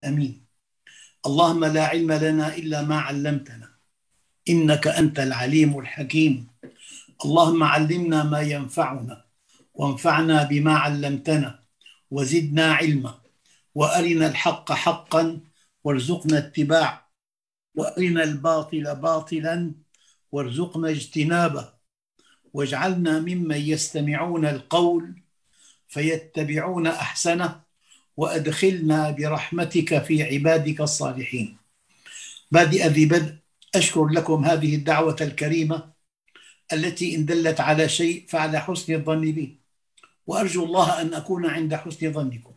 آمين. اللهم لا علم لنا إلا ما علمتنا إنك أنت العليم الحكيم. اللهم علمنا ما ينفعنا وانفعنا بما علمتنا وزدنا علما، وأرنا الحق حقا وارزقنا اتباعه، وأرنا الباطل باطلا وارزقنا اجتنابه، واجعلنا ممن يستمعون القول فيتبعون أحسنه، وأدخلنا برحمتك في عبادك الصالحين. بادئ ذي بدء أشكر لكم هذه الدعوة الكريمة التي إن دلت على شيء فعلى حسن الظن بي، وأرجو الله أن أكون عند حسن ظنكم.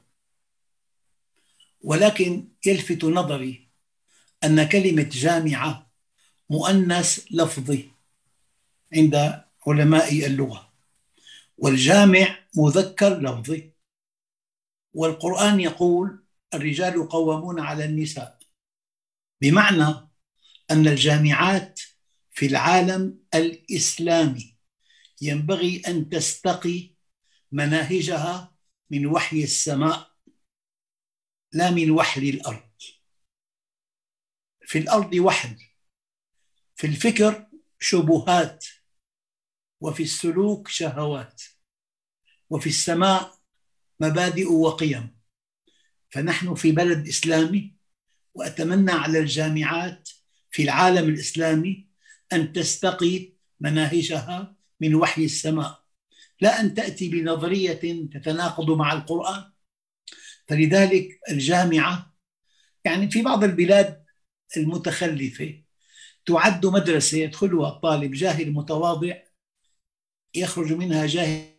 ولكن يلفت نظري أن كلمة جامعة مؤنث لفظي عند علماء اللغة، والجامع مذكر لفظي، والقرآن يقول الرجال قوامون على النساء، بمعنى أن الجامعات في العالم الإسلامي ينبغي أن تستقي مناهجها من وحي السماء لا من وحي الأرض. في الأرض وحي، في الفكر شبهات، وفي السلوك شهوات، وفي السماء مبادئ وقيم. فنحن في بلد إسلامي، وأتمنى على الجامعات في العالم الإسلامي أن تستقي مناهجها من وحي السماء، لا أن تأتي بنظرية تتناقض مع القرآن. فلذلك الجامعة يعني في بعض البلاد المتخلفة تعد مدرسة يدخلها الطالب جاهل متواضع يخرج منها جاهل.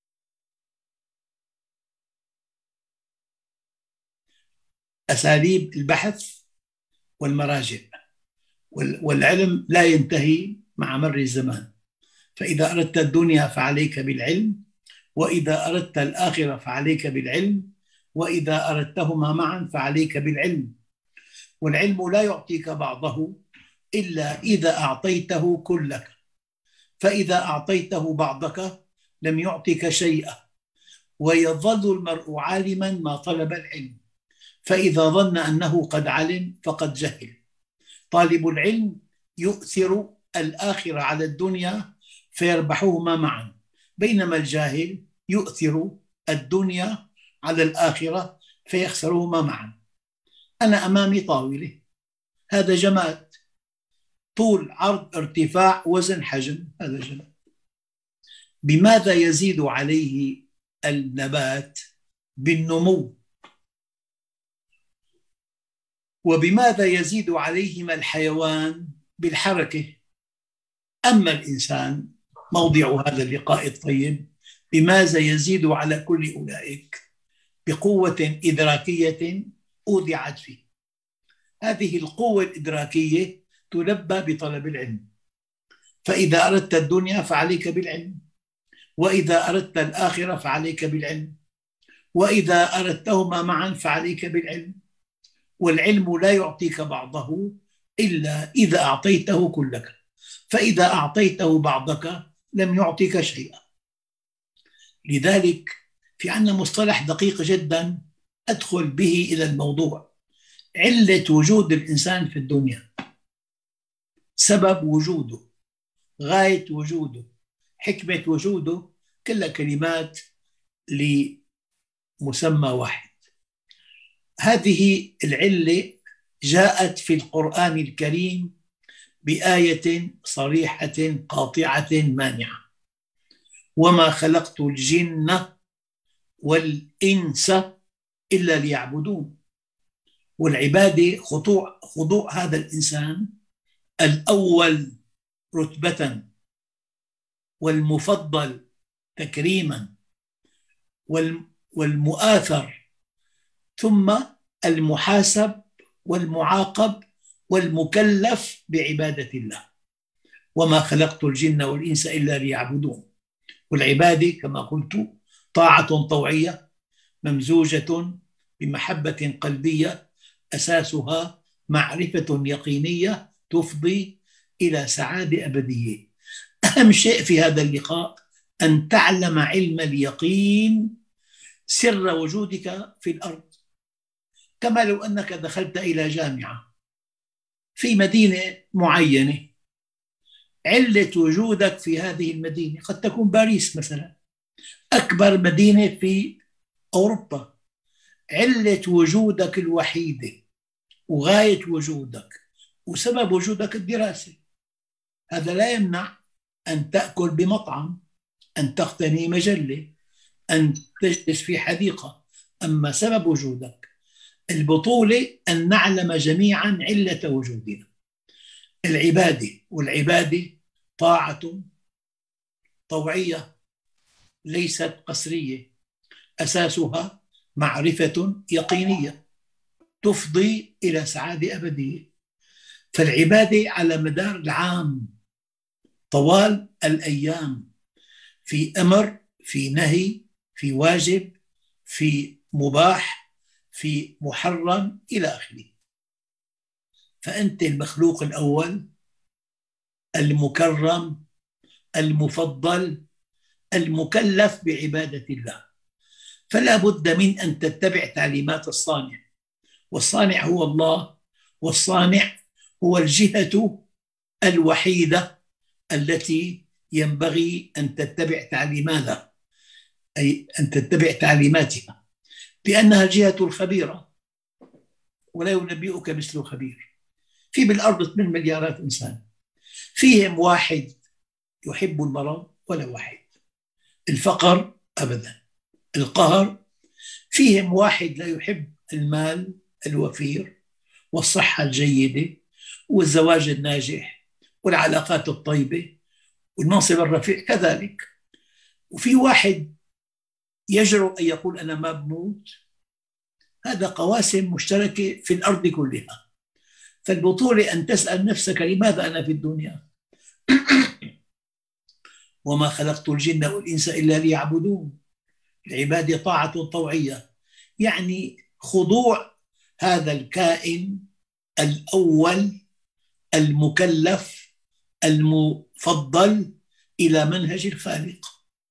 أساليب البحث والمراجع والعلم لا ينتهي مع مر الزمان. فإذا أردت الدنيا فعليك بالعلم، وإذا أردت الآخرة فعليك بالعلم، وإذا أردتهما معا فعليك بالعلم. والعلم لا يعطيك بعضه إلا إذا أعطيته كلك، فإذا أعطيته بعضك لم يعطك شيئا. ويظل المرء عالما ما طلب العلم، فإذا ظن أنه قد علم فقد جهل. طالب العلم يؤثر الآخرة على الدنيا فيربحهما معا، بينما الجاهل يؤثر الدنيا على الآخرة فيخسرهما معا. أنا أمامي طاولة، هذا جماد، طول عرض ارتفاع وزن حجم، هذا جماد. بماذا يزيد عليه النبات؟ بالنمو. وبماذا يزيد عليهما الحيوان؟ بالحركة. أما الإنسان موضع هذا اللقاء الطيب، بماذا يزيد على كل أولئك؟ بقوة إدراكية أودعت فيه. هذه القوة الإدراكية تلبى بطلب العلم. فإذا أردت الدنيا فعليك بالعلم، وإذا أردت الآخرة فعليك بالعلم، وإذا أردتهما معا فعليك بالعلم. والعلم لا يعطيك بعضه إلا إذا أعطيته كلك، فإذا أعطيته بعضك لم يعطيك شيئا. لذلك في عندنا مصطلح دقيق جدا أدخل به إلى الموضوع: علة وجود الإنسان في الدنيا، سبب وجوده، غاية وجوده، حكمة وجوده، كلها كلمات لمسمى واحد. هذه العلة جاءت في القرآن الكريم بآية صريحة قاطعة مانعة: وما خلقت الجن والإنس إلا ليعبدون. والعبادة خضوع هذا الإنسان الأول رتبة، والمفضل تكريما، والمؤاثر، ثم المحاسب والمعاقب والمكلف بعبادة الله. وما خلقت الجن والإنس إلا ليعبدون. والعبادة كما قلت طاعة طوعية ممزوجة بمحبة قلبية أساسها معرفة يقينية تفضي إلى سعادة أبدية. أهم شيء في هذا اللقاء أن تعلم علم اليقين سر وجودك في الأرض. كما لو أنك دخلت إلى جامعة في مدينة معينة، علة وجودك في هذه المدينة قد تكون باريس مثلا، أكبر مدينة في أوروبا. علة وجودك الوحيدة وغاية وجودك وسبب وجودك الدراسة. هذا لا يمنع أن تأكل بمطعم، أن تقتني مجلة، أن تجلس في حديقة. أما سبب وجودك البطولة أن نعلم جميعا علة وجودنا. العبادة، والعبادة طاعة طوعية ليست قسرية، أساسها معرفة يقينية تفضي إلى سعادة أبدية. فالعبادة على مدار العام طوال الأيام، في أمر، في نهي، في واجب، في مباح، في محرم، إلى آخره. فأنت المخلوق الأول، المكرم، المفضل، المكلف بعبادة الله. فلا بد من أن تتبع تعليمات الصانع، والصانع هو الله، والصانع هو الجهة الوحيدة التي ينبغي أن تتبع تعليماتها، أي أن تتبع تعليماتها، لأنها الجهة الخبيرة، ولا ينبئك مثل خبير. في بالأرض 8 مليارات إنسان، فيهم واحد يحب المرض ولا واحد، الفقر أبدا، القهر. فيهم واحد لا يحب المال الوفير والصحة الجيدة والزواج الناجح والعلاقات الطيبة والمنصب الرفيع كذلك. وفي واحد يجرؤ أن يقول أنا ما بموت. هذا قواسم مشتركة في الأرض كلها. فالبطولة أن تسأل نفسك لماذا أنا في الدنيا؟ وما خلقت الجن والإنس إلا ليعبدون. العبادة طاعة طوعية، يعني خضوع هذا الكائن الأول المكلف المفضل إلى منهج الخالق.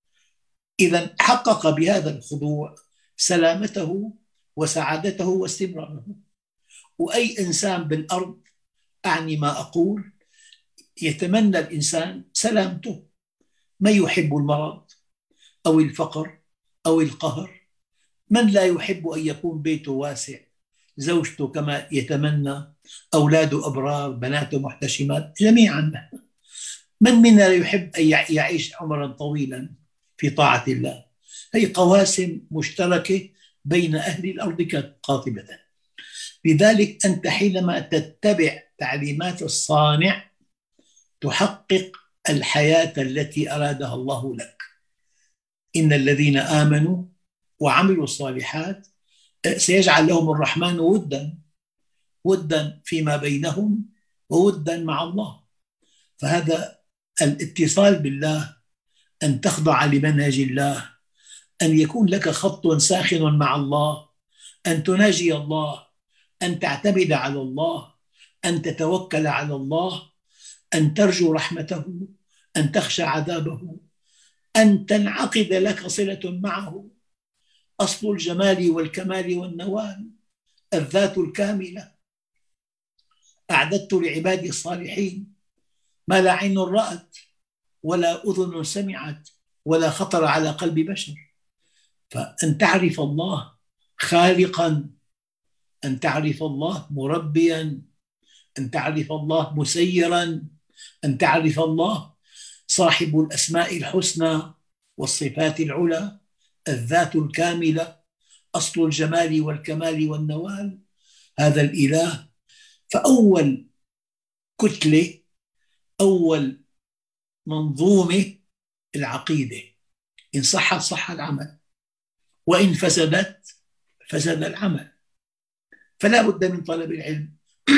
إذا حقق بهذا الخضوع سلامته وسعادته واستمراره. وأي إنسان بالأرض، أعني ما أقول، يتمنى الإنسان سلامته. من يحب المرض أو الفقر أو القهر؟ من لا يحب أن يكون بيته واسع، زوجته كما يتمنى، أولاده أبرار، بناته محتشمات، جميعا. من منا لا يحب أن يعيش عمرا طويلا في طاعة الله؟ هي قواسم مشتركة بين أهل الأرض قاطبة. لذلك أنت حينما تتبع تعليمات الصانع تحقق الحياة التي أرادها الله لك. إن الذين آمنوا وعملوا الصالحات سيجعل لهم الرحمن ودا، ودا فيما بينهم وودا مع الله. فهذا الاتصال بالله، أن تخضع لمنهج الله، أن يكون لك خط ساخن مع الله، أن تناجي الله، أن تعتمد على الله، أن تتوكل على الله، أن ترجو رحمته، أن تخشى عذابه، أن تنعقد لك صلة معه. أصل الجمال والكمال والنوال الذات الكاملة. أعددت لعبادي الصالحين ما لا عين رأت ولا أذن سمعت ولا خطر على قلب بشر. فأن تعرف الله خالقا، أن تعرف الله مربيا، أن تعرف الله مسيرا، أن تعرف الله صاحب الأسماء الحسنى والصفات العلى، الذات الكاملة، أصل الجمال والكمال والنوال، هذا الإله. فأول كتلة، أول منظومة العقيدة. إن صحت صح العمل، وإن فسدت فسد العمل. فلا بد من طلب العلم.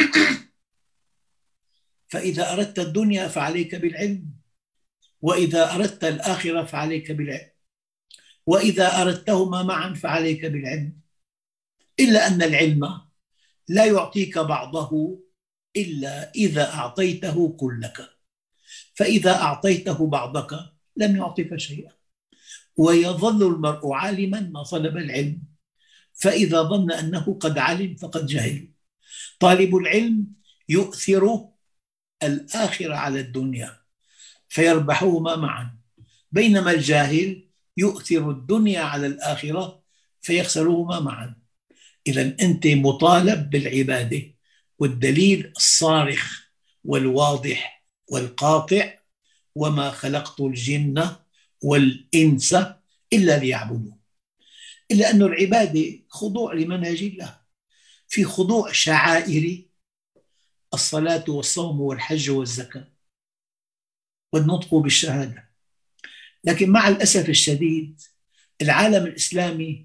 فإذا أردت الدنيا فعليك بالعلم، وإذا أردت الآخرة فعليك بالعلم، وإذا أردتهما معا فعليك بالعلم. إلا أن العلم لا يعطيك بعضه إلا إذا أعطيته كلك. فإذا أعطيته بعضك لم يعطك شيئا. ويظل المرء عالما ما طلب العلم، فإذا ظن أنه قد علم فقد جهل. طالب العلم يؤثر الآخرة على الدنيا فيربحهما معا، بينما الجاهل يؤثر الدنيا على الآخرة فيخسرهما معا. إذا أنت مطالب بالعبادة، والدليل الصارخ والواضح والقاطع: وما خلقت الجن والإنس إلا ليعبدون. إلا أن العبادة خضوع لمنهج الله، في خضوع شعائري: الصلاة والصوم والحج والزكاة والنطق بالشهادة. لكن مع الأسف الشديد العالم الإسلامي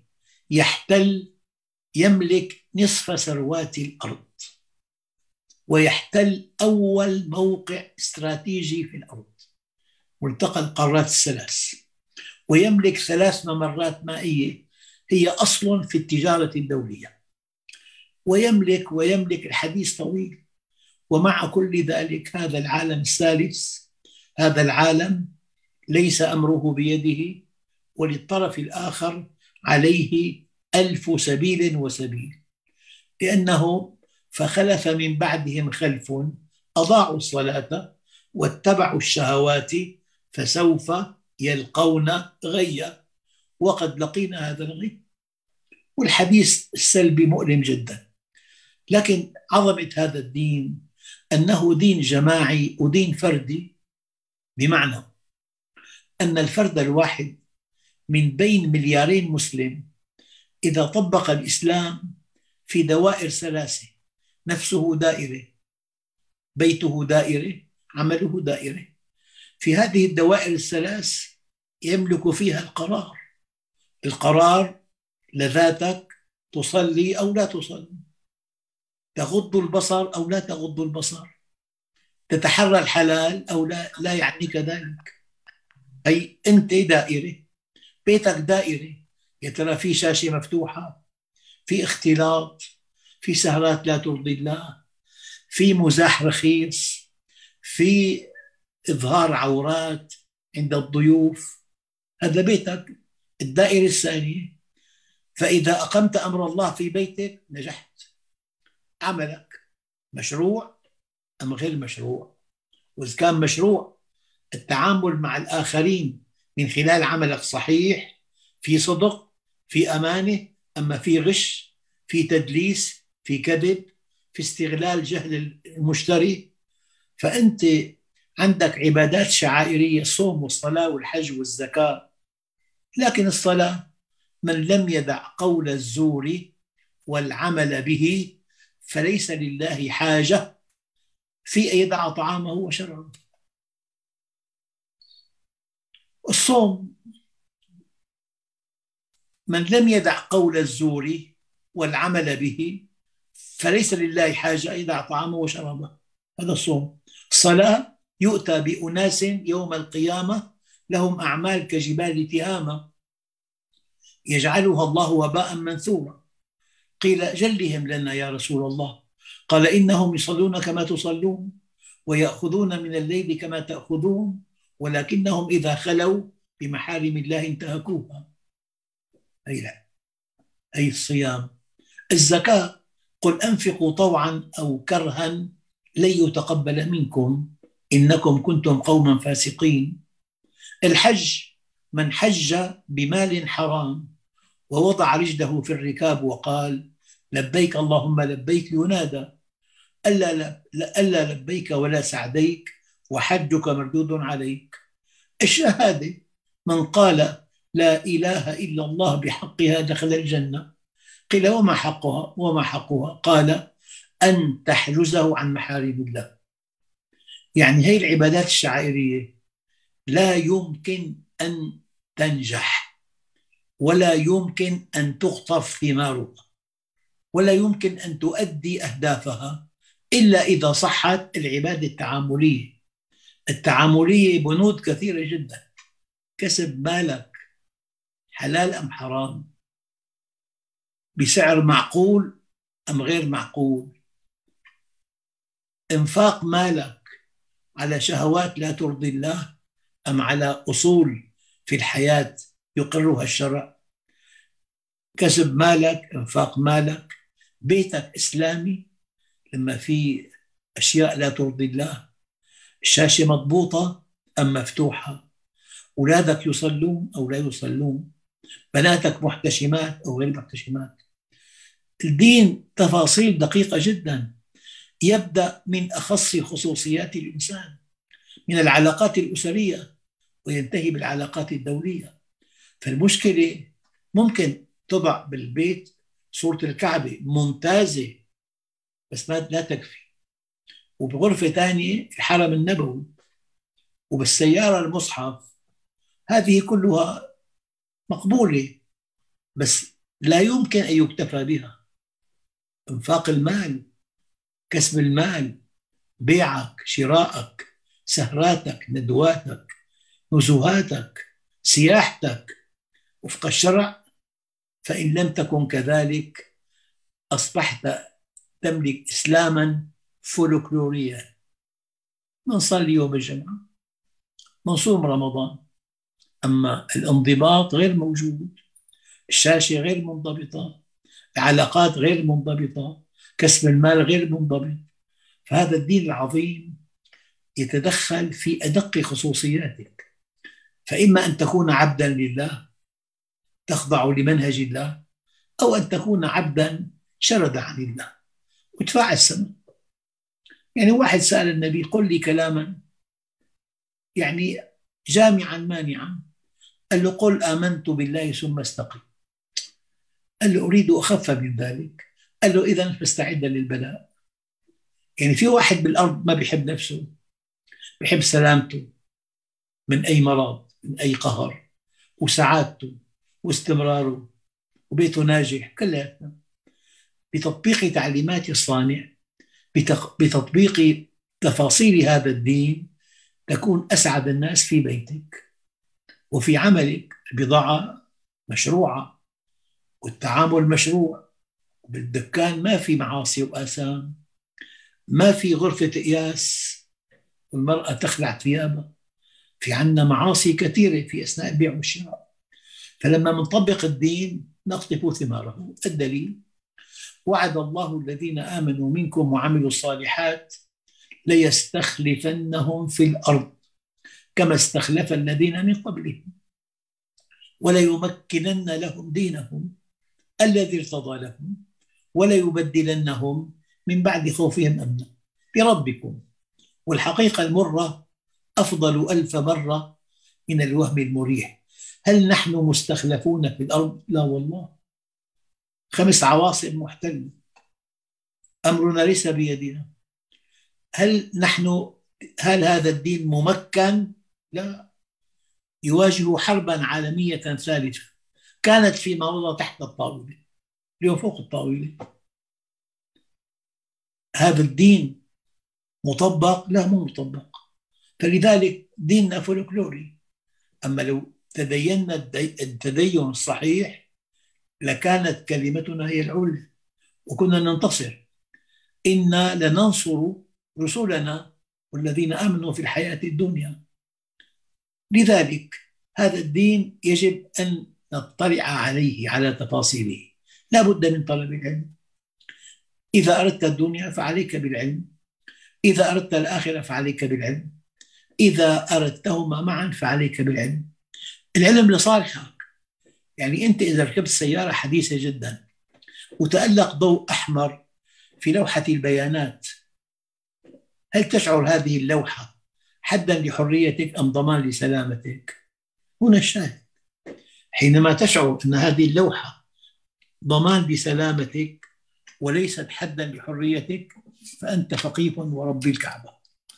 يملك نصف ثروات الأرض، ويحتل أول موقع استراتيجي في الأرض، ملتقى القارات الثلاث، ويملك 3 ممرات مائية هي أصل في التجارة الدولية، ويملك الحديث طويل. ومع كل ذلك هذا العالم الثالث، هذا العالم ليس أمره بيده، وللطرف الآخر عليه 1000 سبيل وسبيل، لأنه فخلف من بعدهم خلف أضاعوا الصلاة واتبعوا الشهوات فسوف يلقون غيا، وقد لقينا هذا الغي. والحديث السلبي مؤلم جدا. لكن عظمة هذا الدين أنه دين جماعي ودين فردي، بمعنى أن الفرد الواحد من بين 2 مسلم إذا طبق الإسلام في دوائر 3: نفسه دائرة، بيته دائرة، عمله دائرة، في هذه الدوائر 3 يملك فيها القرار لذاتك: تصلي أو لا تصلي، تغض البصر أو لا تغض البصر، تتحرى الحلال أو لا يعنيك ذلك. أي أنت دائرة، بيتك دائرة. يا ترى في شاشة مفتوحة، في اختلاط، في سهرات لا ترضي الله، في مزاح رخيص، في إظهار عورات عند الضيوف. هذا بيتك، الدائرة الثانية. فإذا أقمت أمر الله في بيتك نجحت. عملك مشروع أم غير مشروع؟ وإذا كان مشروع، التعامل مع الآخرين من خلال عملك صحيح، في صدق، في أمانة، أما في غش، في تدليس، في كذب، في استغلال جهل المشتري. فأنت عندك عبادات شعائرية: الصوم والصلاة والحج والزكاة. لكن الصلاة: من لم يدع قول الزور والعمل به فليس لله حاجة في أن يدع طعامه وشرابه. الصوم: من لم يدع قول الزور والعمل به فليس لله حاجة أن يدع طعامه وشرابه. هذا الصوم. الصلاة: يؤتى بأناس يوم القيامة لهم أعمال كجبال تهامة يجعلها الله وباء منثورا. قيل: جلهم لنا يا رسول الله. قال: إنهم يصلون كما تصلون ويأخذون من الليل كما تأخذون، ولكنهم إذا خلوا بمحارم الله انتهكوها. أي الصيام. الزكاة: قل أنفقوا طوعا أو كرها لن يتقبل منكم إنكم كنتم قوما فاسقين. الحج: من حج بمال حرام ووضع رجله في الركاب وقال لبيك اللهم لبيك، ينادى ألا لبيك ولا سعديك وحجك مردود عليك. الشهادة: من قال لا إله إلا الله بحقها دخل الجنة. قيل: وما حقها؟ قال: أن تحجزه عن محارم الله. يعني هي العبادات الشعائرية لا يمكن أن تنجح، ولا يمكن أن تخطف ثمارها، ولا يمكن أن تؤدي أهدافها إلا إذا صحت العبادة التعاملية. التعاملية بنود كثيرة جدا: كسب مالك حلال أم حرام، بسعر معقول أم غير معقول، إنفاق مالك على شهوات لا ترضي الله أم على أصول في الحياة يقرها الشرع. كسب مالك، انفاق مالك، بيتك إسلامي لما في أشياء لا ترضي الله، الشاشة مضبوطة أم مفتوحة، أولادك يصلون أو لا يصلون، بناتك محتشمات أو غير محتشمات. الدين تفاصيل دقيقة جدا، يبدأ من أخص خصوصيات الإنسان، من العلاقات الأسرية، وينتهي بالعلاقات الدولية. فالمشكلة ممكن تضع بالبيت صورة الكعبة ممتازة، بس ما لا تكفي، وبغرفة ثانية الحرم النبوي، وبالسيارة المصحف. هذه كلها مقبولة، بس لا يمكن أن يكتفى بها. انفاق المال، كسب المال، بيعك، شرائك، سهراتك، ندواتك، نزوهاتك، سياحتك وفق الشرع، فإن لم تكن كذلك أصبحت تملك إسلاما فولكلوريا. نصلي يوم الجمعة، نصوم رمضان، أما الانضباط غير موجود، الشاشة غير منضبطة، العلاقات غير منضبطة، كسب المال غير منضبط. فهذا الدين العظيم يتدخل في أدق خصوصياتك، فإما أن تكون عبدا لله تخضع لمنهج الله، أو أن تكون عبدا شرد عن الله وادفع السماء. يعني واحد سأل النبي قل لي كلاما يعني جامعا مانعا، قال له قل آمنت بالله ثم استقم. قال له أريد أخف من ذلك. قال له إذا فاستعد للبلاء. يعني في واحد بالأرض ما بيحب نفسه، بيحب سلامته من أي مرض، من أي قهر، وسعادته واستمراره وبيته ناجح، كلها بتطبيق تعليمات الصانع، بتطبيق تفاصيل هذا الدين، تكون أسعد الناس في بيتك وفي عملك. البضاعة مشروعة والتعامل مشروع، بالدكان ما في معاصي وآثام، ما في غرفة قياس والمرأة تخلع ثيابها. في عنا معاصي كثيرة في أثناء البيع والشراء. فلما منطبق الدين نقطف ثماره. الدليل وعد الله الذين آمنوا منكم وعملوا الصالحات ليستخلفنهم في الأرض كما استخلف الذين من قبلهم وليمكنن لهم دينهم الذي ارتضى لهم وليبدلنهم من بعد خوفهم أمنا بربكم. والحقيقة المرة أفضل ألف مرة من الوهم المريح. هل نحن مستخلفون في الأرض؟ لا والله. 5 عواصم محتلة، أمرنا ليس بيدنا. هل هذا الدين ممكن؟ لا، يواجه حربا عالمية ثالثة كانت فيما مضى تحت الطاولة، اليوم فوق الطاولة. هذا الدين مطبق؟ لا، مو مطبق. فلذلك ديننا فولكلوري. أما لو تدينا التدين الصحيح لكانت كلمتنا هي العليا وكنا ننتصر. إنا لننصر رسلنا والذين آمنوا في الحياة الدنيا. لذلك هذا الدين يجب أن نطلع عليه على تفاصيله. لا بد من طلب العلم. إذا أردت الدنيا فعليك بالعلم، إذا أردت الآخرة فعليك بالعلم، إذا أردتهما معا فعليك بالعلم. العلم لصالحك. يعني أنت إذا ركبت سيارة حديثة جدا وتألق ضوء أحمر في لوحة البيانات، هل تشعر هذه اللوحة حدا لحريتك أم ضمان لسلامتك؟ هنا الشاهد. حينما تشعر أن هذه اللوحة ضمان لسلامتك وليست حدا لحريتك فأنت فقيه ورب الكعبة.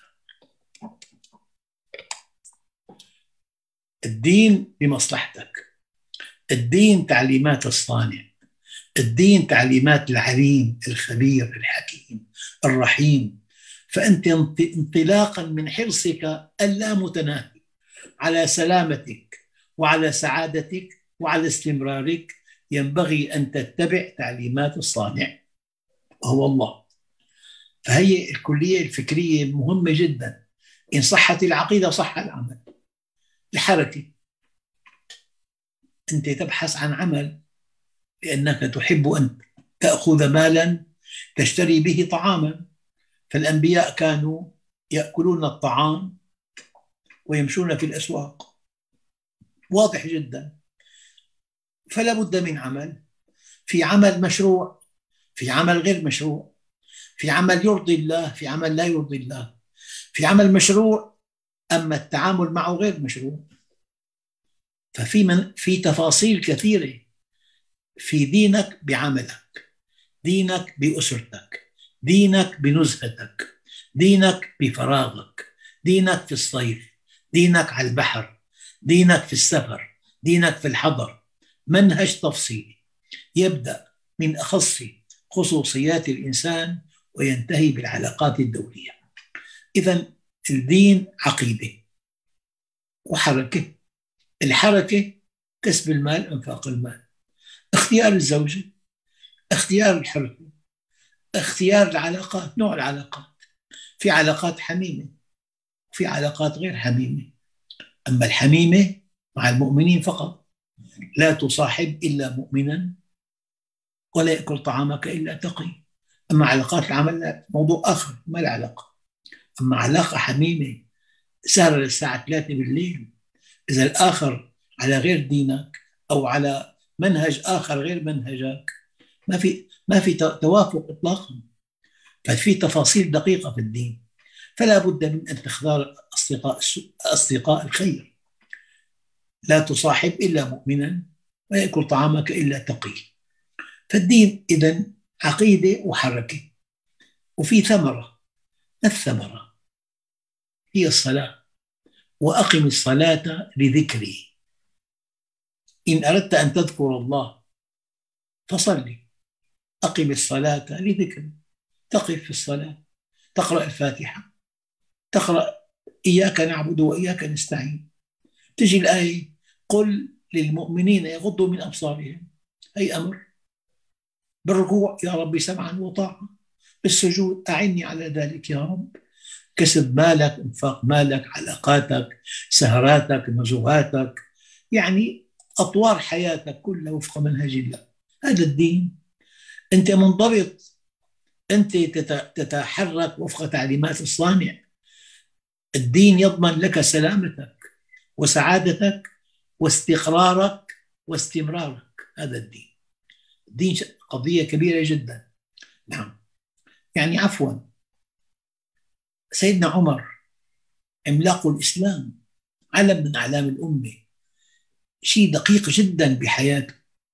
الدين لمصلحتك، الدين تعليمات الصانع، الدين تعليمات العليم الخبير الحكيم الرحيم. فأنت انطلاقا من حرصك اللامتناهي على سلامتك وعلى سعادتك وعلى استمرارك ينبغي أن تتبع تعليمات الصانع وهو الله. فهي الكلية الفكرية مهمة جدا. إن صحت العقيدة صح العمل. الحركة، أنت تبحث عن عمل، لأنك تحب أن تأخذ مالا تشتري به طعاما. فالأنبياء كانوا يأكلون الطعام ويمشون في الأسواق، واضح جدا. فلا بد من عمل، في عمل مشروع، في عمل غير مشروع، في عمل يرضي الله، في عمل لا يرضي الله، في عمل مشروع أما التعامل معه غير مشروع. في تفاصيل كثيرة في دينك بعملك، دينك بأسرتك، دينك بنزهتك، دينك بفراغك، دينك في الصيف، دينك على البحر، دينك في السفر، دينك في الحضر. منهج تفصيلي يبدأ من أخص خصوصيات الإنسان وينتهي بالعلاقات الدولية. إذن الدين عقيدة وحركة. الحركة كسب المال، انفاق المال، اختيار الزوجة، اختيار الحركة، اختيار العلاقات، نوع العلاقات. في علاقات حميمة وفي علاقات غير حميمة. أما الحميمة مع المؤمنين فقط، لا تصاحب إلا مؤمنا ولا يأكل طعامك إلا تقي. أما علاقات العمل موضوع آخر، ما له علاقة. أما علاقة حميمة سهرة للساعة 3 بالليل، إذا الآخر على غير دينك أو على منهج آخر غير منهجك، ما في توافق إطلاقا. ففي تفاصيل دقيقة في الدين، فلا بد من أن تختار أصدقاء الخير. لا تصاحب إلا مؤمنا ولا يأكل طعامك إلا تقي. فالدين إذن عقيدة وحركة، وفي ثمرة. الثمرة هي الصلاة، وأقم الصلاة لذكري. إن أردت أن تذكر الله فصلي، أقم الصلاة لذكري. تقف في الصلاة، تقرأ الفاتحة، تقرأ إياك نعبد وإياك نستعين، تجي الآية قل للمؤمنين يغضوا من أبصارهم، أي أمر. بالركوع يا رب سمعا وطاعة، بالسجود أعني على ذلك يا رب. كسب مالك، انفاق مالك، علاقاتك، سهراتك، نزوهاتك، يعني أطوار حياتك كلها وفق منهج الله. هذا الدين. أنت منضبط، أنت تتحرك وفق تعليمات الصانع. الدين يضمن لك سلامتك وسعادتك واستقرارك واستمرارك. هذا الدين. الدين قضية كبيرة جدا. نعم. يعني عفوا، سيدنا عمر عملاق الإسلام، علم من أعلام الأمة، شيء دقيق جدا بحياته.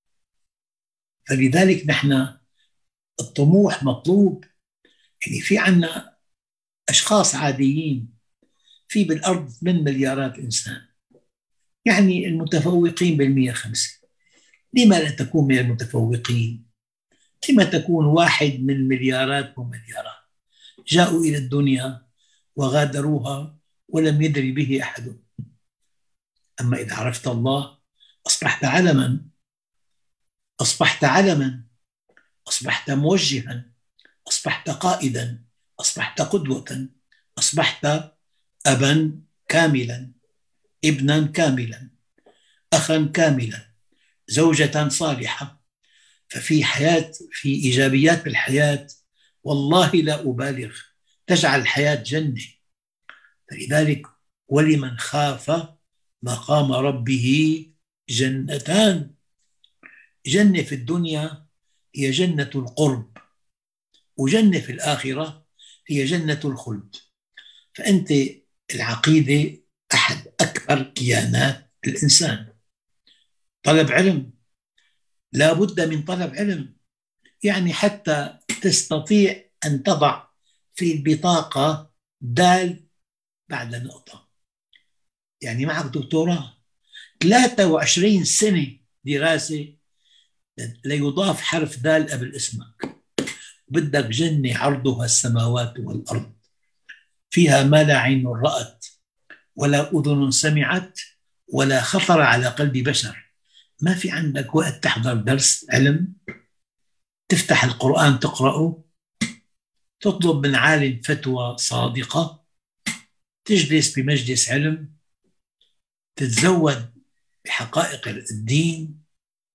فلذلك نحن الطموح مطلوب. يعني في عنا أشخاص عاديين، في بالأرض 8 مليارات إنسان، يعني المتفوقين بال105. لما لا تكون من المتفوقين؟ لما تكون واحد من مليارات ومليارات جاءوا إلى الدنيا وغادروها ولم يدري به أحد. أما إذا عرفت الله أصبحت علما، أصبحت علما، أصبحت موجها، أصبحت قائدا، أصبحت قدوة، أصبحت أبا كاملا، ابنا كاملا، أخا كاملا، زوجة صالحة. ففي حياة، في إيجابيات بالحياة والله لا أبالغ، تجعل الحياة جنة. فلذلك ولمن خاف مقام ربه جنتان. جنة في الدنيا هي جنة القرب، وجنة في الآخرة هي جنة الخلد. فأنت العقيدة أحد أكبر كيانات الإنسان. طلب علم، لا بد من طلب علم، يعني حتى تستطيع أن تضع في البطاقة دال بعد نقطة. يعني معك دكتوراه، 23 سنة دراسة ليضاف حرف دال قبل اسمك. بدك جنة عرضها السماوات والأرض، فيها ما لا عين رأت ولا أذن سمعت ولا خطر على قلب بشر. ما في عندك وقت تحضر درس علم، تفتح القرآن تقرأه، تطلب من عالم فتوى صادقة، تجلس بمجلس علم، تتزود بحقائق الدين.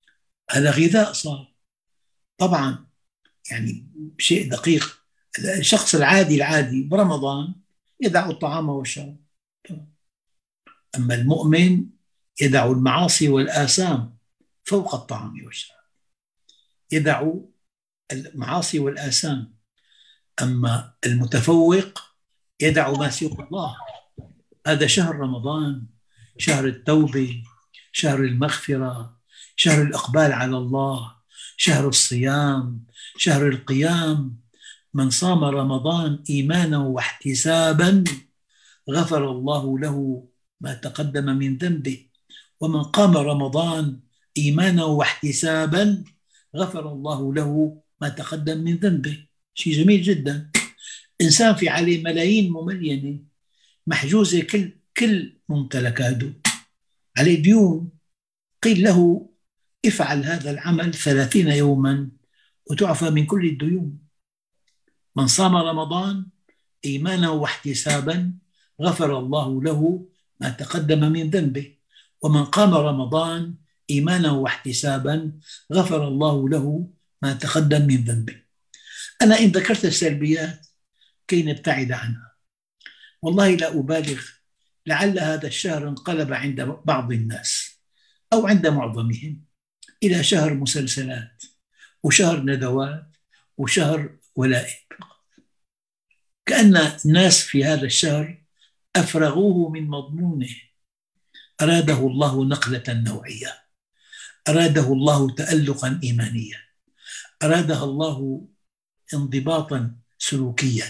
هذا غذاء صار. طبعا يعني شيء دقيق. الشخص العادي برمضان يدع الطعام والشراب، أما المؤمن يدع المعاصي والآثام فوق الطعام والشراب، يدع المعاصي والآثام. أما المتفوق يدع ما سوى الله. هذا شهر رمضان، شهر التوبة، شهر المغفرة، شهر الإقبال على الله، شهر الصيام، شهر القيام. من صام رمضان إيمانا واحتسابا غفر الله له ما تقدم من ذنبه، ومن قام رمضان إيمانا واحتسابا غفر الله له ما تقدم من ذنبه. شيء جميل جدا. إنسان في عليه ملايين مملينة محجوزة كل ممتلكاته، عليه ديون، قيل له افعل هذا العمل 30 يوما وتعفى من كل الديون. من صام رمضان إيمانا واحتسابا غفر الله له ما تقدم من ذنبه، ومن قام رمضان إيمانا واحتسابا غفر الله له ما تقدم من ذنبه. أنا إن ذكرت السلبيات كي نبتعد عنها، والله لا أبالغ، لعل هذا الشهر انقلب عند بعض الناس أو عند معظمهم إلى شهر مسلسلات وشهر ندوات وشهر ولائم، كأن الناس في هذا الشهر أفرغوه من مضمونه. أراده الله نقلة نوعية، أراده الله تألقا إيمانيا، أراده الله انضباطا سلوكيا،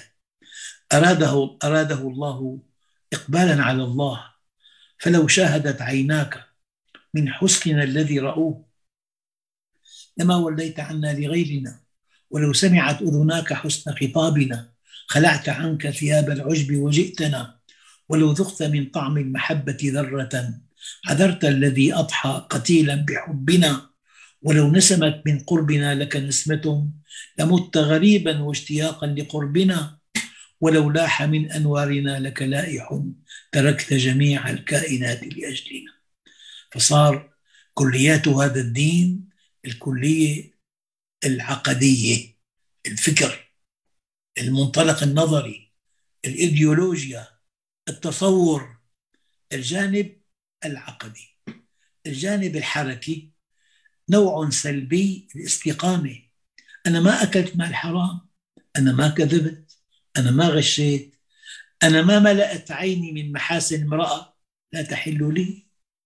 أراده الله إقبالا على الله. فلو شاهدت عيناك من حسننا الذي رأوه لما وليت عنا لغيرنا، ولو سمعت أذناك حسن خطابنا خلعت عنك ثياب العجب وجئتنا، ولو ذقت من طعم المحبة ذرة عذرت الذي أضحى قتيلا بحبنا، ولو نسمت من قربنا لك نسمة لمت غريبا واشتياقا لقربنا، ولو لاح من أنوارنا لك لائح تركت جميع الكائنات لأجلنا. فصار كليات هذا الدين الكلية العقدية، الفكر، المنطلق النظري، الإيديولوجيا، التصور، الجانب العقدي. الجانب الحركي نوع سلبي الاستقامة. أنا ما أكلت مال حرام، أنا ما كذبت، أنا ما غشيت، أنا ما ملأت عيني من محاسن امرأة لا تحل لي.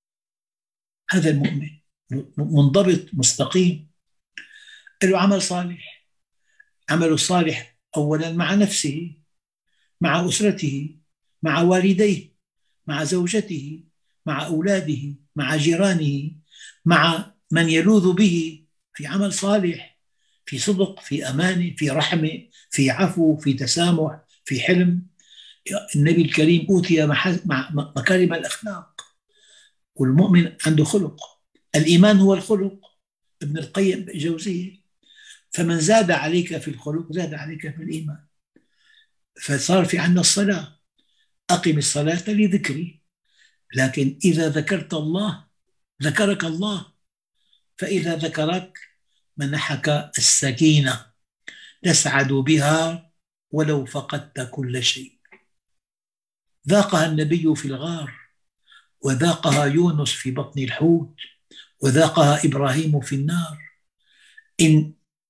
هذا المؤمن منضبط مستقيم، له عمل صالح. عمله الصالح أولا مع نفسه، مع أسرته، مع والديه، مع زوجته، مع أولاده، مع جيرانه، مع من يلوذ به، في عمل صالح، في صدق، في أمانة، في رحمة، في عفو، في تسامح، في حلم. النبي الكريم أوتي مع مكارم الأخلاق، والمؤمن عنده خلق. الإيمان هو الخلق، ابن القيم الجوزية. فمن زاد عليك في الخلق زاد عليك في الإيمان. فصار في عندنا الصلاة، أقم الصلاة لذكري، لكن إذا ذكرت الله ذكرك الله، فإذا ذكرك منحك السكينة تسعد بها ولو فقدت كل شيء. ذاقها النبي في الغار، وذاقها يونس في بطن الحوت، وذاقها إبراهيم في النار. إن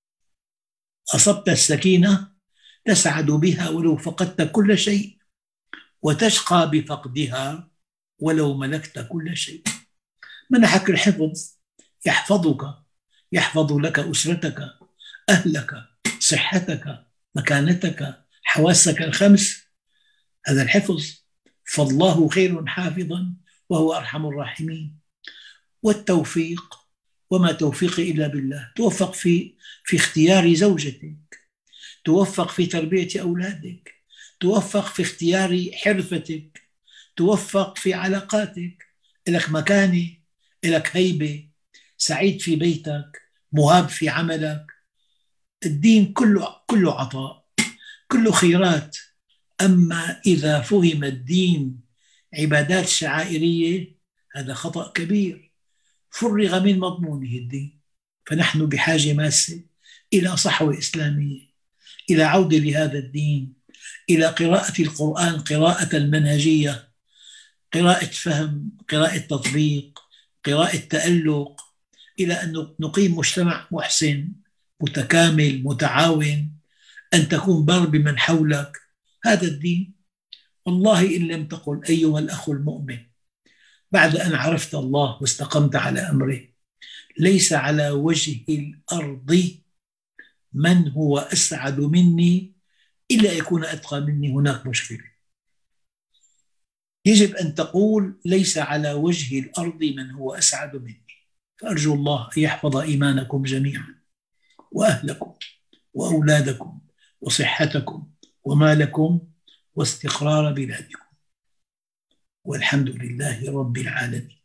أصبت السكينة تسعد بها ولو فقدت كل شيء، وتشقى بفقدها ولو ملكت كل شيء. منحك الحفظ، يحفظك، يحفظ لك أسرتك، أهلك، صحتك، مكانتك، حواسك الخمس. هذا الحفظ، فالله خير حافظا وهو أرحم الراحمين. والتوفيق، وما توفيقي إلا بالله. توفق في اختيار زوجتك، توفق في تربية أولادك، توفق في اختيار حرفتك، توفق في علاقاتك، لك مكانة، لك هيبة، سعيد في بيتك، مهاب في عملك. الدين كله عطاء، كله خيرات. أما إذا فهم الدين عبادات شعائرية هذا خطأ كبير، فرغ من مضمونه الدين. فنحن بحاجة ماسة إلى صحوة إسلامية، إلى عودة لهذا الدين، إلى قراءة القرآن قراءة المنهجية، قراءة فهم، قراءة تطبيق، قراءة تألق، إلى أن نقيم مجتمع محسن متكامل متعاون، أن تكون بر بمن حولك. هذا الدين. والله إن لم تقل أيها الأخ المؤمن بعد أن عرفت الله واستقمت على أمره: ليس على وجه الأرض من هو أسعد مني إلا يكون أتقى مني، هناك مشكلة. يجب أن تقول: ليس على وجه الأرض من هو أسعد مني. فأرجو الله أن يحفظ إيمانكم جميعا، وأهلكم وأولادكم وصحتكم ومالكم واستقرار بلادكم، والحمد لله رب العالمين.